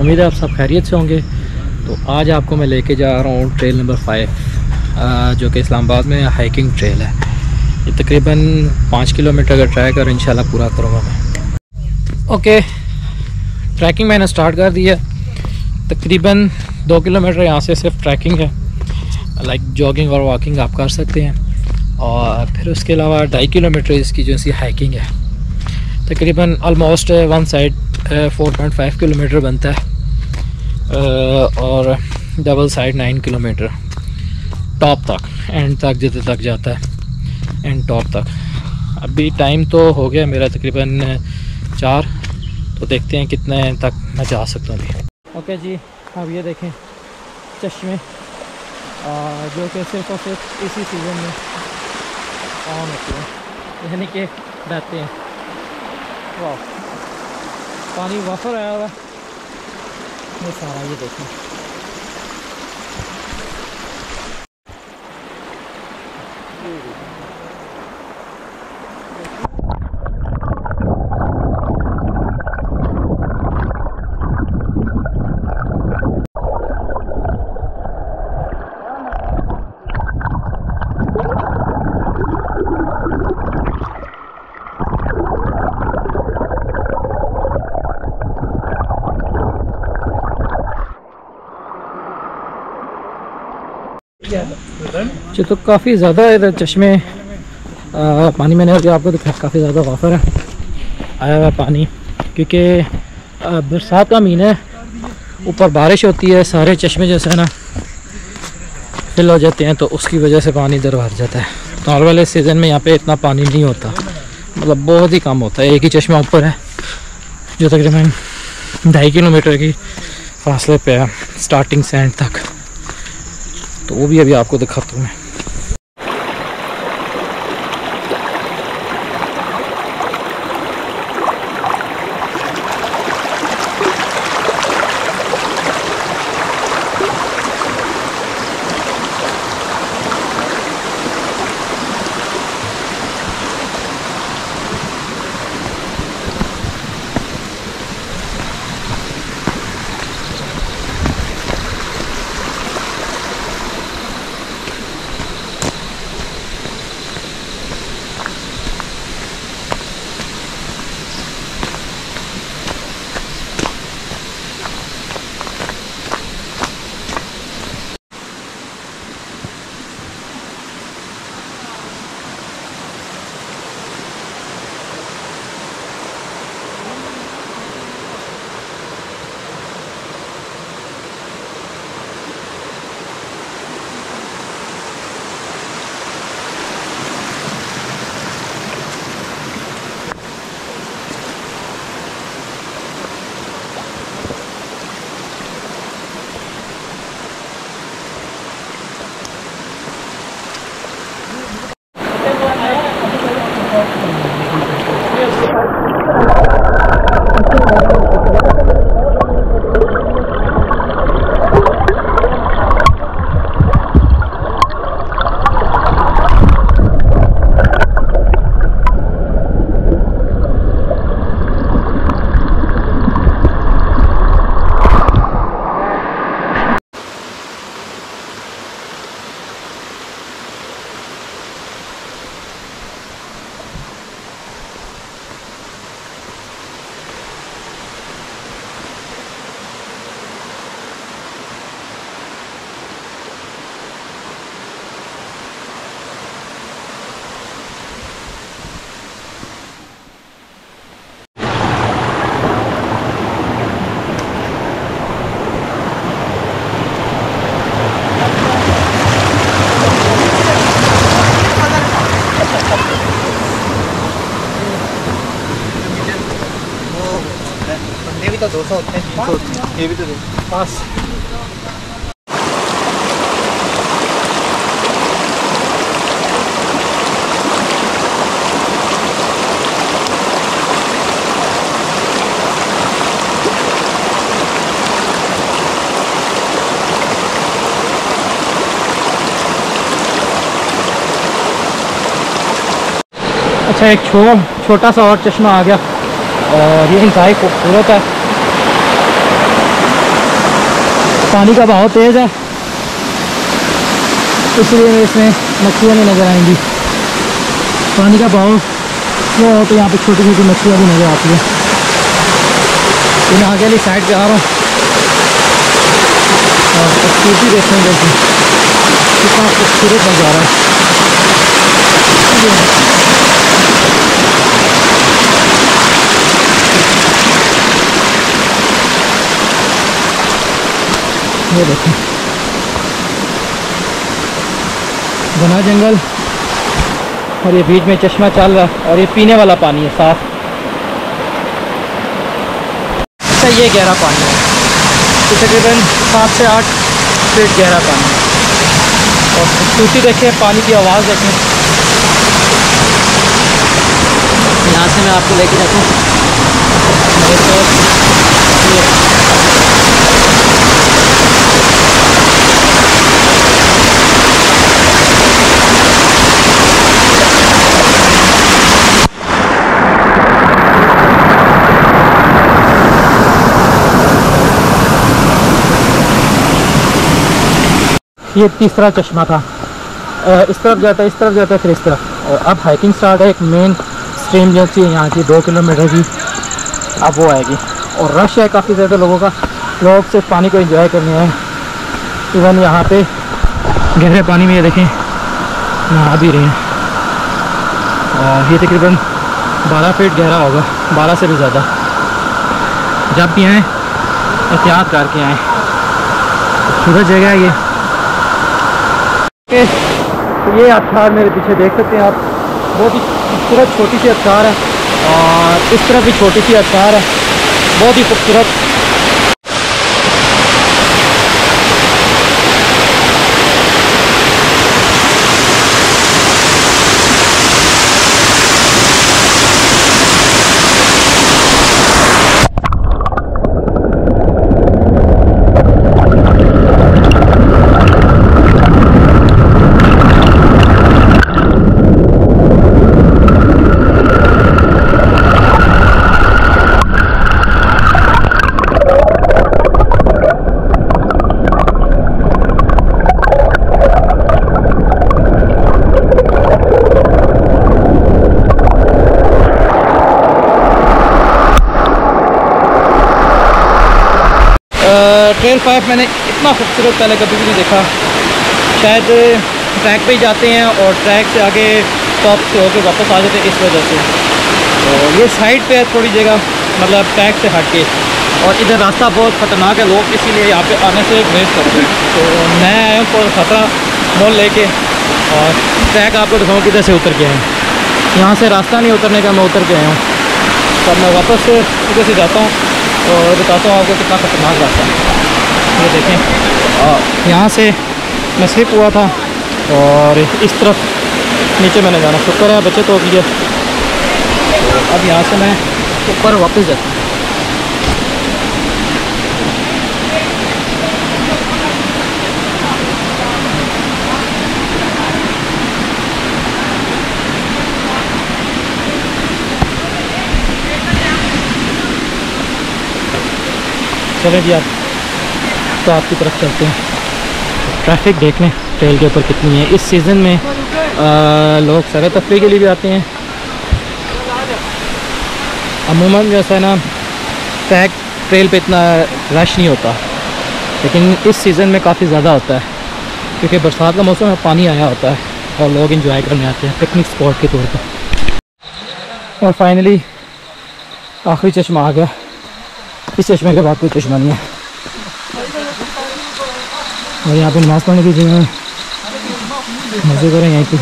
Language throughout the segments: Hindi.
उम्मीद है आप सब खैरियत से होंगे। तो आज आपको मैं लेके जा रहा हूँ ट्रेल नंबर 5 जो कि इस्लामाबाद में हाइकिंग ट्रेल है। ये तकरीबन 5 किलोमीटर का ट्रैक और इंशाल्लाह पूरा करूँगा मैं। ओके, ट्रैकिंग मैंने स्टार्ट कर दी है। तकरीबन 2 किलोमीटर यहाँ से सिर्फ ट्रैकिंग है, लाइक जॉगिंग और वॉकिंग आप कर सकते हैं। और फिर उसके अलावा 2.5 किलोमीटर इसकी जो सी हाइकिंग है। तकरीबन ऑलमोस्ट वन साइड 4.5 किलोमीटर बनता है और डबल साइड 9 किलोमीटर टॉप तक, एंड तक जितने तक जाता है, एंड टॉप तक। अभी टाइम तो हो गया मेरा तकरीबन 4, तो देखते हैं कितने तक मैं जा सकता हूँ अभी। ओके जी, अब ये देखें चश्मे जो कि सिर्फ और सिर्फ इसी सीज़न में ऑन होते हैं, यानी कि रहते हैं। वाह, पानी वाफर आया हुआ ये सारा, ये देखें। तो काफ़ी ज़्यादा इधर चश्मे पानी मैंने अभी आपको दिखाया, काफ़ी ज़्यादा वाफर है आया हुआ पानी, क्योंकि बरसात का महीना है, ऊपर बारिश होती है, सारे चश्मे जैसे है ना फिल हो जाते हैं, तो उसकी वजह से पानी इधर भर जाता है। नॉर्मल वाले सीज़न में यहाँ पे इतना पानी नहीं होता, मतलब बहुत ही कम होता है। एक ही चश्मा ऊपर है जो तकरीबन 2.5 किलोमीटर की फासले पे है स्टार्टिंग से एंड तक, तो वो भी अभी आपको दिखाता हूँ मैं। तो 200 होते हैं, 300 होते हैं, ये भी तो 5। अच्छा, एक छोटा सा और चश्मा आ गया और ये इंतहाई खूबसूरत है। पानी का बहाव तेज़ है, इसलिए इसमें मछलियाँ नहीं नज़र आएंगी। पानी का बहाव स्लो हो तो यहाँ पे छोटी छोटी मछलियाँ भी नज़र आती हैं। तो मैं आगे वाली साइड पे आ रहा हूँ और खूबसूरती देखने जैसे कितना खूबसूरत नज़ारा है। ये देखें घना जंगल और ये बीच में चश्मा चल रहा है और ये पीने वाला पानी है साफ। अच्छा ये गहरा पानी है, तो तकरीबन 7 से 8 फीट गहरा पानी है। और खूबसूरती देखें, पानी की आवाज़ देखें। यहाँ से मैं आपको लेके जाता हूँ ये तीसरा चश्मा था। इस तरफ जाता है, इस तरफ जाता है, फिर इस तरफ। और अब हाइकिंग स्टार्ट है। एक मेन स्ट्रीम जो है यहाँ की 2 किलोमीटर की, अब वो आएगी। और रश है काफ़ी ज़्यादा लोगों का, लोग सिर्फ पानी को एंजॉय करने आए। इवन यहाँ पे गहरे पानी में ये देखें नहा भी रहे हैं। और ये तकरीबन 12 फीट गहरा होगा, 12 से भी ज़्यादा। जब भी आएँ एहतियात करके आएँ, खूबसूरत जगह है ये। ये आबशार मेरे पीछे देख सकते हैं आप, बहुत ही खूबसूरत छोटी सी आबशार है। और इस तरफ भी छोटी सी आबशार है, बहुत ही खूबसूरत। ट्रेल 5 मैंने इतना खूबसूरत पहले कभी भी नहीं देखा। शायद ट्रैक पे ही जाते हैं और ट्रैक से आगे टॉप से होकर वापस आ जाते हैं इस वजह से। तो ये साइड पे है थोड़ी जगह, मतलब ट्रैक से हट के। और इधर रास्ता बहुत ख़तरनाक है, लोग इसीलिए यहाँ पे आने से गुरेज करते हैं। तो मैं आया हूँ पर ख़तरा मोल लेके, और ट्रैक आपको दिखाऊँ किधर से उतर के आए। यहाँ से रास्ता नहीं उतरने का, मैं उतर के आया हूँ। तब मैं वापस से इधर से जाता हूँ और बताता हूँ आपको कितना ख़तरनाक रास्ता है। ये देखें, यहाँ से मैं स्लिप हुआ था और इस तरफ नीचे मैंने जाना, शुक्र है बचत हो गई है। तो अब यहाँ से मैं ऊपर वापस जाता हूँ। चलें जी, आप तो आपकी तरफ चलते हैं। ट्रैफिक देख लें ट्रेल के ऊपर कितनी है। इस सीज़न में लोग सैर तफरीह के लिए भी आते हैं। अमूमन जैसा है ना, ट्रेल पे इतना रश नहीं होता, लेकिन इस सीज़न में काफ़ी ज़्यादा होता है क्योंकि बरसात का मौसम में पानी आया होता है और लोग एंजॉय करने आते हैं पिकनिक स्पॉट के तौर पर। और फाइनली आखिरी चश्मा आ गया। इस चश्मे के बाद कोई चश्मा नहीं है। और यहाँ पे नमाज़ पढ़ने की जगह है, मज़े करें यहीं पे,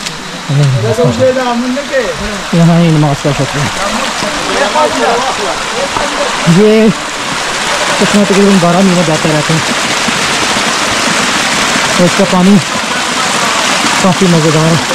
यहाँ ही नमाज़ पढ़ सकते हैं। ये चश्मा तकरीबन 12 महीने बहता रहता है और इसका पानी काफ़ी मज़ेदार है।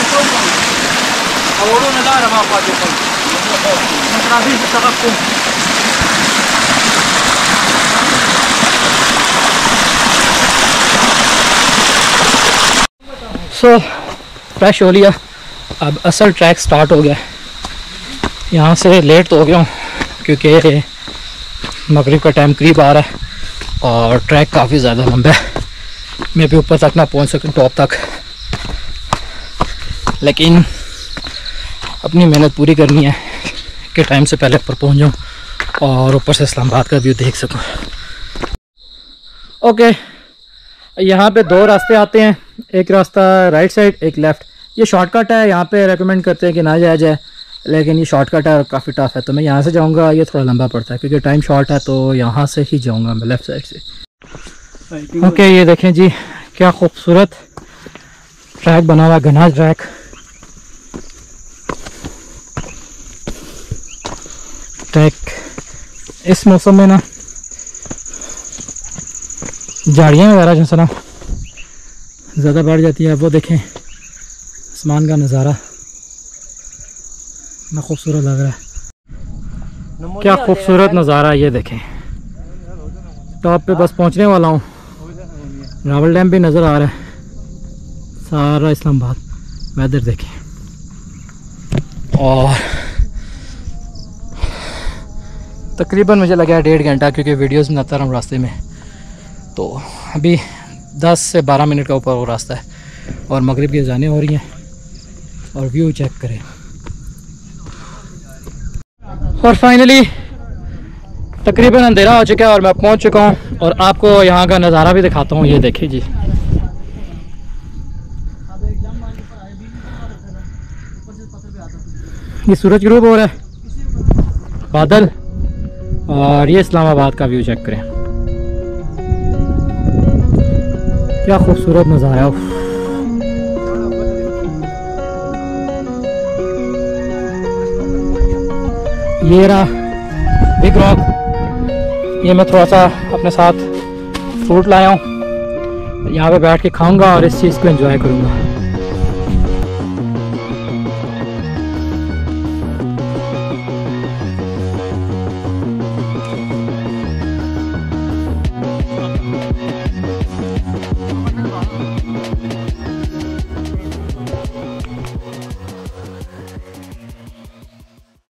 फ्रेश हो लिया, अब असल ट्रैक स्टार्ट हो गया। यहाँ से लेट तो हो गया हूँ क्योंकि मगरिब का टाइम करीब आ रहा है और ट्रैक काफ़ी ज़्यादा लंबा है, मैं भी ऊपर तक ना पहुंच सकूं, टॉप तक, लेकिन अपनी मेहनत पूरी करनी है कि टाइम से पहले ऊपर पहुंच जाऊं और ऊपर से इस्लामाबाद का व्यू देख सकूं। ओके, यहाँ पे दो रास्ते आते हैं, एक रास्ता राइट साइड, एक लेफ़्ट। ये शॉर्टकट है, यहाँ पे रेकमेंड करते हैं कि ना जाया जाए, लेकिन ये शॉर्टकट है और काफ़ी टफ है, तो मैं यहाँ से जाऊँगा। ये थोड़ा लंबा पड़ता है क्योंकि टाइम शॉर्ट है, तो यहाँ से ही जाऊँगा मैं लेफ़्ट साइड से। ओके, ये देखें जी क्या खूबसूरत ट्रैक बना हुआ है, घना ट्रैक। इस मौसम में ना झाड़ियाँ वगैरह जो ना ज़्यादा बढ़ जाती है। वो देखें आसमान का नज़ारा ना खूबसूरत लग रहा है, क्या खूबसूरत नज़ारा। ये देखें टॉप पे बस पहुंचने वाला हूँ, रावल डैम भी नज़र आ रहा है, सारा इस्लामाबाद। वेदर देखें, और तकरीबन मुझे लगा 1.5 घंटा, क्योंकि वीडियोस बनाता रहा हूँ रास्ते में। तो अभी 10 से 12 मिनट का ऊपर वो रास्ता है और मगरिब की अज़ानें हो रही हैं, और व्यू चेक करें। और फाइनली तकरीबन अंधेरा हो चुका है और मैं पहुंच चुका हूं, और आपको यहाँ का नज़ारा भी दिखाता हूँ। ये देखिए जी, ये सूरज ग्रूब हो रहा है, बादल, और ये इस्लामाबाद का व्यू चेक करें, क्या खूबसूरत नज़ारा है। ये रहा बिग रॉक, ये मैं थोड़ा सा अपने साथ फ्रूट लाया हूँ, यहाँ पे बैठ के खाऊंगा और इस चीज़ को एंजॉय करूँगा।